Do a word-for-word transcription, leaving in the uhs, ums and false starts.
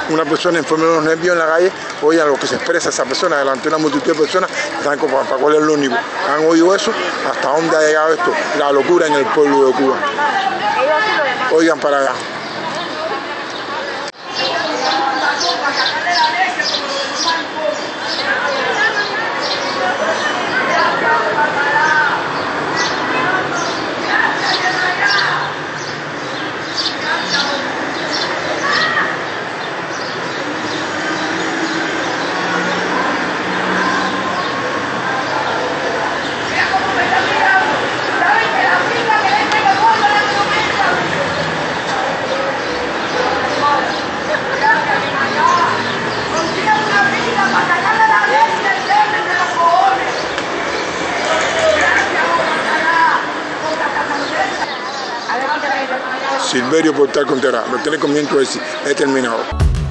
una persona enferma de los nervios en la calle, oigan lo que se expresa esa persona delante de una multitud de personas, saben para, para cuál es lo único. ¿Han oído eso? ¿Hasta dónde ha llegado esto? La locura en el pueblo de Cuba. Oigan para allá. Silverio Portal Contreras, lo tiene conmigo decir, he terminado.